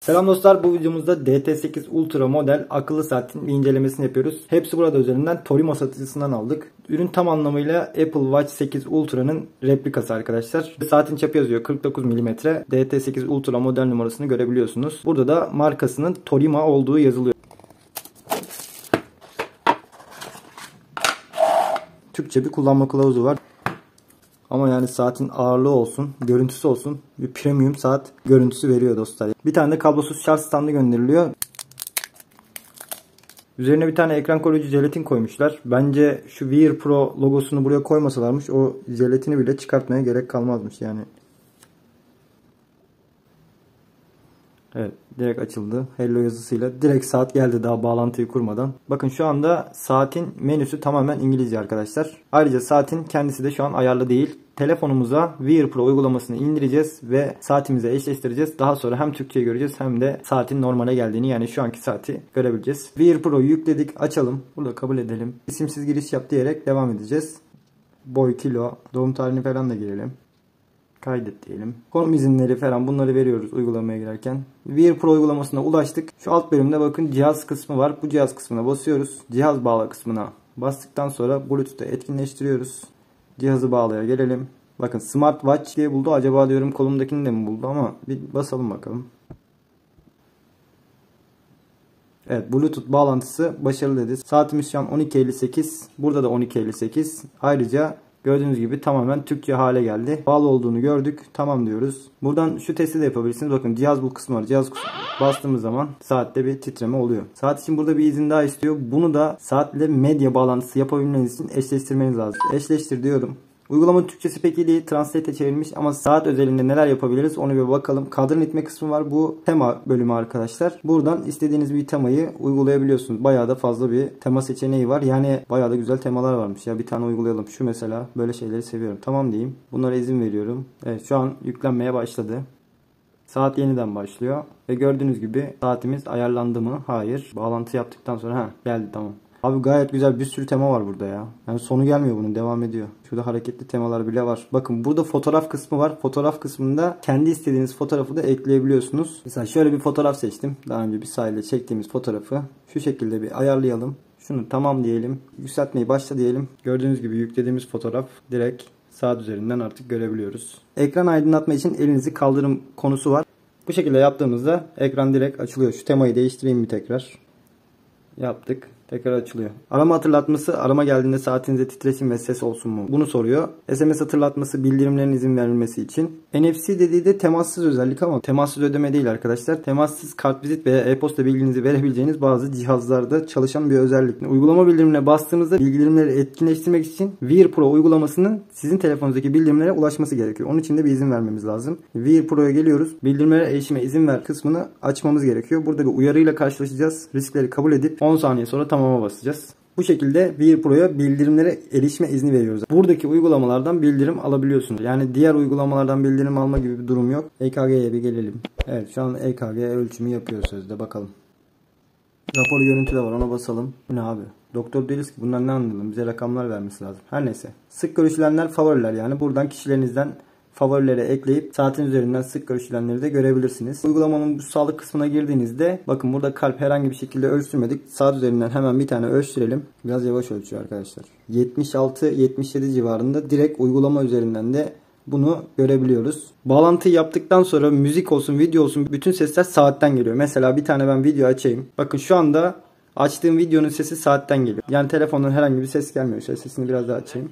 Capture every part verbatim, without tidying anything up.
Selam dostlar, bu videomuzda D T sekiz Ultra model akıllı saatin bir incelemesini yapıyoruz. Hepsi burada üzerinden Torimo satıcısından aldık. Ürün tam anlamıyla Apple Watch sekiz Ultra'nın replikası arkadaşlar. Saatin çapı yazıyor kırk dokuz milimetre. D T sekiz Ultra model numarasını görebiliyorsunuz. Burada da markasının Torimo olduğu yazılıyor. Türkçe bir kullanma kılavuzu var. Ama yani saatin ağırlığı olsun, görüntüsü olsun, bir premium saat görüntüsü veriyor dostlar. Bir tane de kablosuz şarj standı gönderiliyor. Üzerine bir tane ekran koruyucu jelatin koymuşlar. Bence şu Wear Pro logosunu buraya koymasalarmış, o jelatini bile çıkartmaya gerek kalmazmış yani. Evet, direkt açıldı. Hello yazısıyla. Direkt saat geldi daha bağlantıyı kurmadan. Bakın şu anda saatin menüsü tamamen İngilizce arkadaşlar. Ayrıca saatin kendisi de şu an ayarlı değil. Telefonumuza Wear Pro uygulamasını indireceğiz ve saatimize eşleştireceğiz. Daha sonra hem Türkçe'yi göreceğiz hem de saatin normale geldiğini, yani şu anki saati görebileceğiz. Wear Pro'yu yükledik. Açalım. Burada kabul edelim. İsimsiz giriş yap diyerek devam edeceğiz. Boy, kilo, doğum tarihini falan da girelim. Kaydet diyelim. Konum izinleri falan bunları veriyoruz uygulamaya girerken. Wear Pro uygulamasına ulaştık. Şu alt bölümde bakın cihaz kısmı var. Bu cihaz kısmına basıyoruz. Cihaz bağla kısmına bastıktan sonra Bluetooth'u etkinleştiriyoruz. Cihazı bağlaya gelelim. Bakın Smart Watch diye buldu. Acaba diyorum kolumdakini de mi buldu, ama bir basalım bakalım. Evet, Bluetooth bağlantısı başarılı dedi. Saatimiz şu an on iki elli sekiz. Burada da on iki elli sekiz. Ayrıca gördüğünüz gibi tamamen Türkçe hale geldi. Bağlı olduğunu gördük. Tamam diyoruz. Buradan şu testi de yapabilirsiniz. Bakın cihaz bul kısmı var. Cihaz bastığımız zaman saatte bir titreme oluyor. Saat için burada bir izin daha istiyor. Bunu da saatle medya bağlantısı yapabilmeniz için eşleştirmeniz lazım. Eşleştir diyorum. Uygulamanın Türkçesi pek iyi değil. Translate'e çevrilmiş ama saat özelinde neler yapabiliriz onu bir bakalım. Kadran itme kısmı var. Bu tema bölümü arkadaşlar. Buradan istediğiniz bir temayı uygulayabiliyorsunuz. Bayağı da fazla bir tema seçeneği var. Yani bayağı da güzel temalar varmış. Ya bir tane uygulayalım. Şu mesela, böyle şeyleri seviyorum. Tamam diyeyim. Bunlara izin veriyorum. Evet, şu an yüklenmeye başladı. Saat yeniden başlıyor. Ve gördüğünüz gibi saatimiz ayarlandı mı? Hayır. Bağlantı yaptıktan sonra ha geldi, tamam. Abi gayet güzel bir sürü tema var burada ya. Yani sonu gelmiyor bunun, devam ediyor. Şurada hareketli temalar bile var. Bakın burada fotoğraf kısmı var. Fotoğraf kısmında kendi istediğiniz fotoğrafı da ekleyebiliyorsunuz. Mesela şöyle bir fotoğraf seçtim. Daha önce bir sahilde çektiğimiz fotoğrafı. Şu şekilde bir ayarlayalım. Şunu tamam diyelim. Yükseltmeyi başla diyelim. Gördüğünüz gibi yüklediğimiz fotoğraf direkt saat üzerinden artık görebiliyoruz. Ekran aydınlatma için elinizi kaldırım konusu var. Bu şekilde yaptığımızda ekran direkt açılıyor. Şu temayı değiştireyim bir tekrar. Yaptık. Tekrar açılıyor. Arama hatırlatması, arama geldiğinde saatinize titreşim ve ses olsun mu? Bunu soruyor. S M S hatırlatması, bildirimlerin izin verilmesi için. N F C dediği de temassız özellik ama temassız ödeme değil arkadaşlar. Temassız kartvizit veya e-posta bilginizi verebileceğiniz bazı cihazlarda çalışan bir özellik. Uygulama bildirimine bastığınızda bildirimleri etkinleştirmek için Wear Pro uygulamasının sizin telefonunuzdaki bildirimlere ulaşması gerekiyor. Onun için de bir izin vermemiz lazım. Wear Pro'ya geliyoruz. Bildirimlere erişime izin ver kısmını açmamız gerekiyor. Burada bir uyarıyla karşılaşacağız. Riskleri kabul edip on saniye sonra tamama basacağız. Bu şekilde Wear Pro'ya bildirimlere erişme izni veriyoruz. Buradaki uygulamalardan bildirim alabiliyorsunuz. Yani diğer uygulamalardan bildirim alma gibi bir durum yok. E K G'ye bir gelelim. Evet, şu an E K G ölçümü yapıyor sözde. Bakalım. Rapor görüntü de var, ona basalım. Bu ne abi? Doktor değiliz ki, bundan ne anlayalım? Bize rakamlar vermesi lazım. Her neyse. Sık görüşülenler, favoriler, yani buradan kişilerinizden favorilere ekleyip saatin üzerinden sık görüşülenleri de görebilirsiniz. Uygulamanın bu sağlık kısmına girdiğinizde bakın burada kalp herhangi bir şekilde ölçtürmedik. Saat üzerinden hemen bir tane ölçtürelim. Biraz yavaş ölçüyor arkadaşlar. yetmiş altı yetmiş yedi civarında, direkt uygulama üzerinden de bunu görebiliyoruz. Bağlantıyı yaptıktan sonra müzik olsun, video olsun, bütün sesler saatten geliyor. Mesela bir tane ben video açayım. Bakın şu anda açtığım videonun sesi saatten geliyor. Yani telefondan herhangi bir ses gelmiyor. Şöyle sesini biraz daha açayım.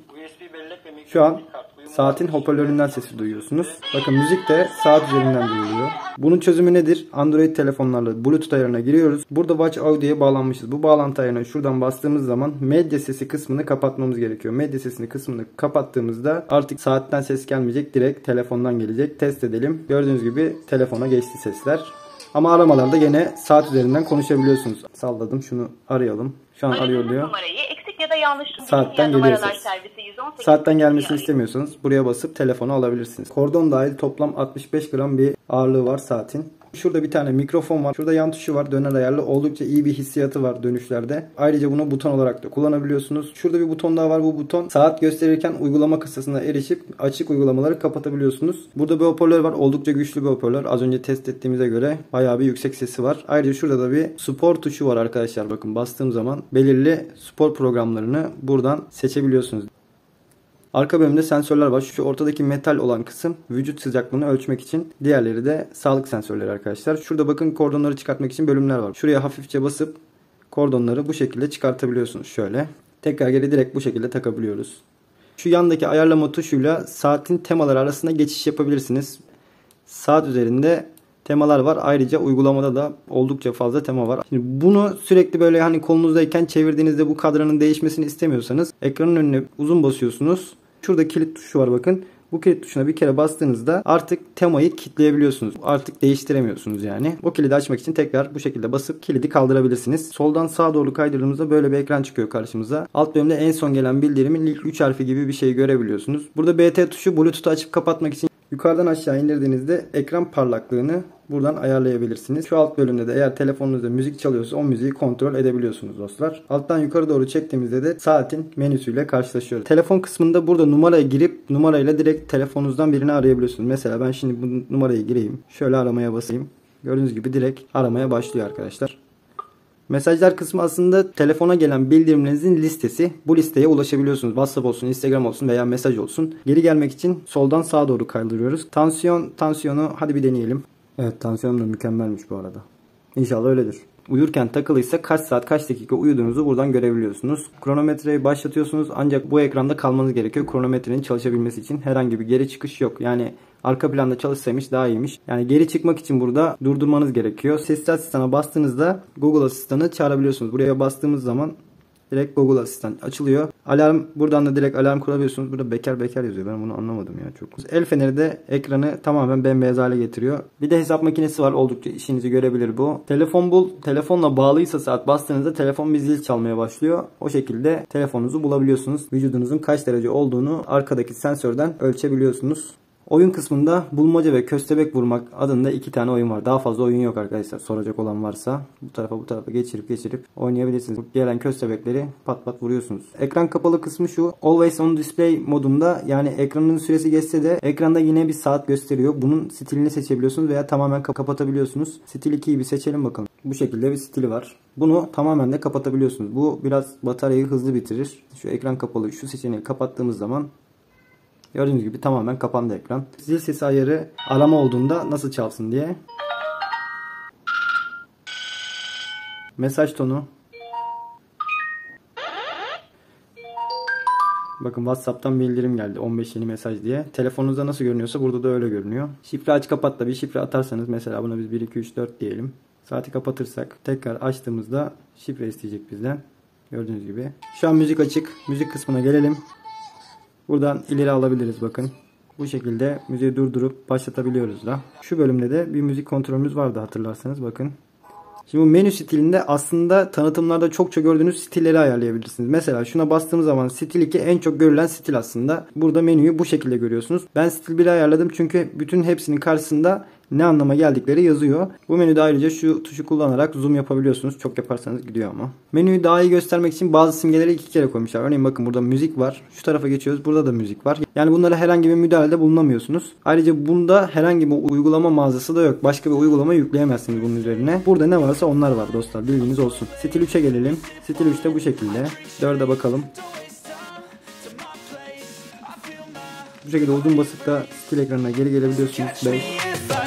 Şu an saatin hoparlöründen sesi duyuyorsunuz. Bakın müzik de saat üzerinden duyuluyor. Bunun çözümü nedir? Android telefonlarla Bluetooth ayarına giriyoruz. Burada Watch Audio'ya bağlanmışız. Bu bağlantı ayarına şuradan bastığımız zaman medya sesi kısmını kapatmamız gerekiyor. Medya sesini kısmını kapattığımızda artık saatten ses gelmeyecek. Direkt telefondan gelecek. Test edelim. Gördüğünüz gibi telefona geçti sesler. Ama aramalarda yine saat üzerinden konuşabiliyorsunuz. Salladım, şunu arayalım. Şu an arıyor diyor. Ya da yanlış saatten geliyor ses. Saatten gelmesini istemiyorsanız buraya basıp telefonu alabilirsiniz. Kordon dahil toplam altmış beş gram bir ağırlığı var saatin. Şurada bir tane mikrofon var. Şurada yan tuşu var. Döner ayarlı. Oldukça iyi bir hissiyatı var dönüşlerde. Ayrıca bunu buton olarak da kullanabiliyorsunuz. Şurada bir buton daha var. Bu buton saat gösterirken uygulama kısasına erişip açık uygulamaları kapatabiliyorsunuz. Burada bir hoparlör var. Oldukça güçlü bir hoparlör. Az önce test ettiğimize göre bayağı bir yüksek sesi var. Ayrıca şurada da bir spor tuşu var arkadaşlar. Bakın bastığım zaman belirli spor programlarını buradan seçebiliyorsunuz. Arka bölümde sensörler var. Şu ortadaki metal olan kısım vücut sıcaklığını ölçmek için. Diğerleri de sağlık sensörleri arkadaşlar. Şurada bakın kordonları çıkartmak için bölümler var. Şuraya hafifçe basıp kordonları bu şekilde çıkartabiliyorsunuz. Şöyle. Tekrar geri direkt bu şekilde takabiliyoruz. Şu yandaki ayarlama tuşuyla saatin temaları arasında geçiş yapabilirsiniz. Saat üzerinde temalar var. Ayrıca uygulamada da oldukça fazla tema var. Şimdi bunu sürekli böyle hani kolunuzdayken çevirdiğinizde bu kadranın değişmesini istemiyorsanız ekranın önüne uzun basıyorsunuz. Şurada kilit tuşu var bakın. Bu kilit tuşuna bir kere bastığınızda artık temayı kilitleyebiliyorsunuz. Artık değiştiremiyorsunuz yani. O kilidi açmak için tekrar bu şekilde basıp kilidi kaldırabilirsiniz. Soldan sağa doğru kaydırdığımızda böyle bir ekran çıkıyor karşımıza. Alt bölümde en son gelen bildirimin ilk üç harfi gibi bir şey görebiliyorsunuz. Burada B T tuşu Bluetooth'u açıp kapatmak için. Yukarıdan aşağı indirdiğinizde ekran parlaklığını buradan ayarlayabilirsiniz. Şu alt bölümde de eğer telefonunuzda müzik çalıyorsa o müziği kontrol edebiliyorsunuz dostlar. Alttan yukarı doğru çektiğimizde de saatin menüsüyle karşılaşıyoruz. Telefon kısmında burada numaraya girip numarayla direkt telefonunuzdan birini arayabiliyorsunuz. Mesela ben şimdi bu numarayı gireyim. Şöyle aramaya basayım. Gördüğünüz gibi direkt aramaya başlıyor arkadaşlar. Mesajlar kısmı aslında telefona gelen bildirimlerinizin listesi. Bu listeye ulaşabiliyorsunuz. WhatsApp olsun, Instagram olsun veya mesaj olsun. Geri gelmek için soldan sağa doğru kaydırıyoruz. Tansiyon, tansiyonu hadi bir deneyelim. Evet, tansiyonum da mükemmelmiş bu arada. İnşallah öyledir. Uyurken takılıysa kaç saat kaç dakika uyuduğunuzu buradan görebiliyorsunuz. Kronometreyi başlatıyorsunuz ancak bu ekranda kalmanız gerekiyor. Kronometrenin çalışabilmesi için herhangi bir geri çıkış yok. Yani arka planda çalışsaymış daha iyiymiş. Yani geri çıkmak için burada durdurmanız gerekiyor. Sesli asistana bastığınızda Google asistanı çağırabiliyorsunuz. Buraya bastığımız zaman direkt Google Asistan açılıyor. Alarm, buradan da direkt alarm kurabiliyorsunuz. Burada bekar bekar yazıyor. Ben bunu anlamadım ya çok. El feneri de ekranı tamamen bembeyaz hale getiriyor. Bir de hesap makinesi var. Oldukça işinizi görebilir bu. Telefon bul. Telefonla bağlıysa saat bastığınızda telefon bir zil çalmaya başlıyor. O şekilde telefonunuzu bulabiliyorsunuz. Vücudunuzun kaç derece olduğunu arkadaki sensörden ölçebiliyorsunuz. Oyun kısmında bulmaca ve köstebek vurmak adında iki tane oyun var. Daha fazla oyun yok arkadaşlar. Soracak olan varsa bu tarafa bu tarafa geçirip geçirip oynayabilirsiniz. Gelen köstebekleri pat pat vuruyorsunuz. Ekran kapalı kısmı şu. Always on display modunda, yani ekranın süresi geçse de ekranda yine bir saat gösteriyor. Bunun stilini seçebiliyorsunuz veya tamamen kapatabiliyorsunuz. Stil ikiyi bir seçelim bakalım. Bu şekilde bir stili var. Bunu tamamen de kapatabiliyorsunuz. Bu biraz bataryayı hızlı bitirir. Şu ekran kapalı, şu seçeneği kapattığımız zaman gördüğünüz gibi tamamen kapandı ekran. Zil sesi ayarı arama olduğunda nasıl çalsın diye. Mesaj tonu. Bakın WhatsApp'tan bildirim geldi. on beş yeni mesaj diye. Telefonunuzda nasıl görünüyorsa burada da öyle görünüyor. Şifre aç kapat da bir şifre atarsanız mesela buna biz bir iki üç dört diyelim. Saati kapatırsak tekrar açtığımızda şifre isteyecek bizden. Gördüğünüz gibi. Şu an müzik açık. Müzik kısmına gelelim. Buradan ileri alabiliriz bakın. Bu şekilde müziği durdurup başlatabiliyoruz da. Şu bölümde de bir müzik kontrolümüz vardı hatırlarsanız bakın. Şimdi bu menü stilinde aslında tanıtımlarda çokça gördüğünüz stilleri ayarlayabilirsiniz. Mesela şuna bastığımız zaman stil iki en çok görülen stil aslında. Burada menüyü bu şekilde görüyorsunuz. Ben stil biri ayarladım çünkü bütün hepsinin karşısında ne anlama geldikleri yazıyor. Bu menüde ayrıca şu tuşu kullanarak zoom yapabiliyorsunuz. Çok yaparsanız gidiyor ama. Menüyü daha iyi göstermek için bazı simgeleri iki kere koymuşlar. Örneğin bakın burada müzik var. Şu tarafa geçiyoruz. Burada da müzik var. Yani bunlara herhangi bir müdahalede bulunamıyorsunuz. Ayrıca bunda herhangi bir uygulama mağazası da yok. Başka bir uygulama yükleyemezsiniz bunun üzerine. Burada ne varsa onlar var dostlar. Bilginiz olsun. Stil üçe gelelim. Stil üçte bu şekilde. dörde bakalım. Bu şekilde uzun basıp da stil ekranına geri gelebiliyorsunuz. beş.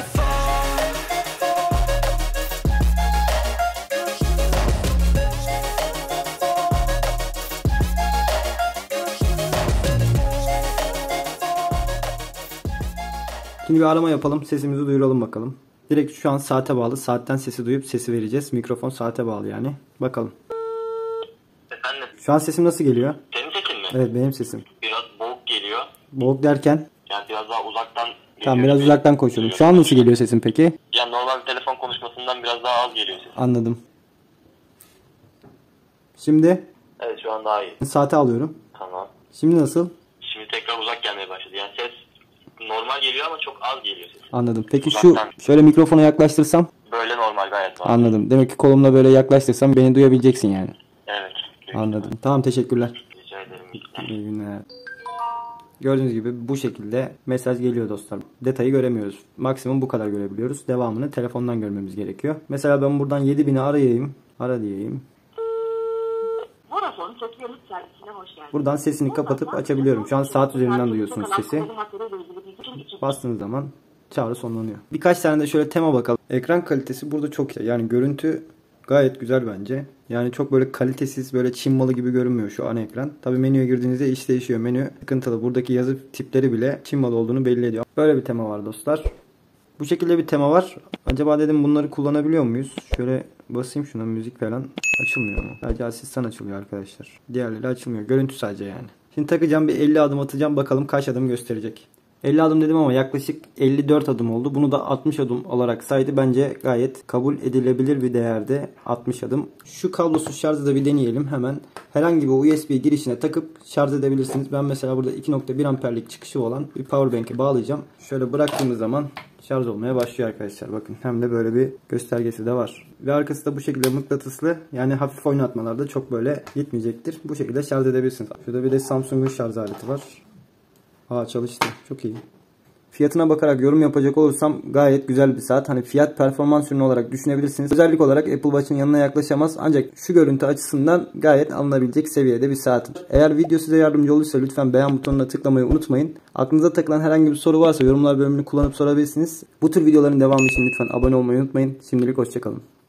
Şimdi bir arama yapalım. Sesimizi duyuralım bakalım. Direkt şu an saate bağlı. Saatten sesi duyup sesi vereceğiz. Mikrofon saate bağlı yani. Bakalım. Efendim? Şu an sesim nasıl geliyor? Senin sesin mi? Evet, benim sesim. Biraz boğuk geliyor. Boğuk derken? Yani biraz daha uzaktan geliyor. Tamam, biraz uzaktan konuşalım. Şu an nasıl geliyor sesim peki? Yani normal bir telefon konuşmasından biraz daha az geliyor sesin. Anladım. Şimdi? Evet, şu an daha iyi. Saate alıyorum. Tamam. Şimdi nasıl? Şimdi tekrar uzak gelmeye başladı. Yani ses normal geliyor ama çok az geliyor sesin. Anladım. Peki şu şöyle mikrofona yaklaştırsam? Böyle normal gayet var. Anladım. Demek ki kolumla böyle yaklaştırsam beni duyabileceksin yani. Evet. Anladım. Tamam, teşekkürler. Rica ederim. İyi günler. Gördüğünüz gibi bu şekilde mesaj geliyor dostlar. Detayı göremiyoruz. Maksimum bu kadar görebiliyoruz. Devamını telefondan görmemiz gerekiyor. Mesela ben buradan yedi bini arayayım. Ara diyeyim. Vodafone Türkiye Lütfen servisine hoş geldiniz. Buradan sesini kapatıp açabiliyorum. Şu an saat üzerinden duyuyorsunuz sesi. Bastığınız zaman çağrı sonlanıyor. Birkaç tane de şöyle tema bakalım. Ekran kalitesi burada çok iyi. Yani görüntü gayet güzel bence. Yani çok böyle kalitesiz, böyle Çin malı gibi görünmüyor şu an ekran. Tabi menüye girdiğinizde iş değişiyor. Menü sıkıntılı. Buradaki yazı tipleri bile Çin malı olduğunu belli ediyor. Böyle bir tema var dostlar. Bu şekilde bir tema var. Acaba dedim bunları kullanabiliyor muyuz? Şöyle basayım şuna, müzik falan açılmıyor mu? Sadece asistan açılıyor arkadaşlar. Diğerleri açılmıyor. Görüntü sadece yani. Şimdi takacağım, bir elli adım atacağım. Bakalım kaç adım gösterecek. elli adım dedim ama yaklaşık elli dört adım oldu. Bunu da altmış adım olarak saydı. Bence gayet kabul edilebilir bir değerde altmış adım. Şu kablosuz şarjı da bir deneyelim hemen. Herhangi bir U S B girişine takıp şarj edebilirsiniz. Ben mesela burada iki nokta bir amperlik çıkışı olan bir powerbank'e bağlayacağım. Şöyle bıraktığımız zaman şarj olmaya başlıyor arkadaşlar. Bakın, hem de böyle bir göstergesi de var. Ve arkası da bu şekilde mıknatıslı. Yani hafif oynatmalarda çok böyle gitmeyecektir. Bu şekilde şarj edebilirsiniz. Şurada bir de Samsung'un şarj aleti var. Aa, çalıştı. Çok iyi. Fiyatına bakarak yorum yapacak olursam gayet güzel bir saat. Hani fiyat performans ürünü olarak düşünebilirsiniz. Özellik olarak Apple Watch'ın yanına yaklaşamaz. Ancak şu görüntü açısından gayet alınabilecek seviyede bir saat. Eğer video size yardımcı olursa lütfen beğen butonuna tıklamayı unutmayın. Aklınıza takılan herhangi bir soru varsa yorumlar bölümünü kullanıp sorabilirsiniz. Bu tür videoların devamı için lütfen abone olmayı unutmayın. Şimdilik hoşçakalın.